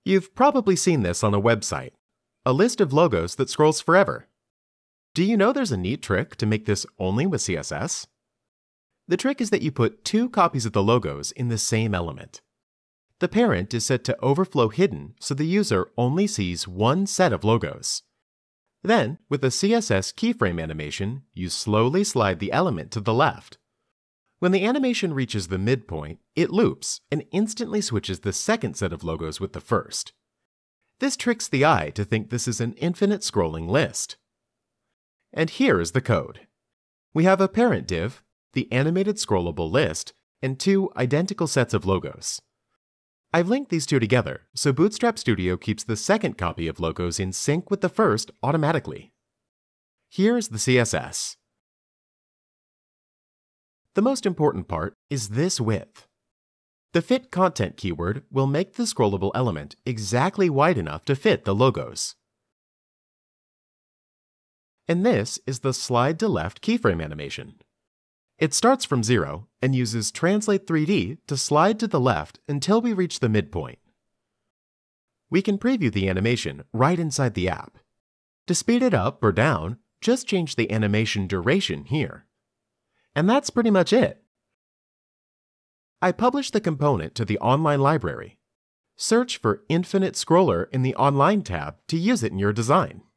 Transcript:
You've probably seen this on a website, a list of logos that scrolls forever. Do you know there's a neat trick to make this only with CSS? The trick is that you put 2 copies of the logos in the same element. The parent is set to overflow hidden so the user only sees one set of logos. Then, with the CSS keyframe animation, you slowly slide the element to the left. When the animation reaches the midpoint, it loops and instantly switches the second set of logos with the first. This tricks the eye to think this is an infinite scrolling list. And here is the code. We have a parent div, the animated scrollable list, and 2 identical sets of logos. I've linked these 2 together, so Bootstrap Studio keeps the second copy of logos in sync with the first automatically. Here's the CSS. The most important part is this width. The fit content keyword will make the scrollable element exactly wide enough to fit the logos. And this is the slide to left keyframe animation. It starts from 0 and uses Translate 3D to slide to the left until we reach the midpoint. We can preview the animation right inside the app. To speed it up or down, just change the animation duration here. And that's pretty much it. I published the component to the online library. Search for Infinite Scroller in the Online tab to use it in your design.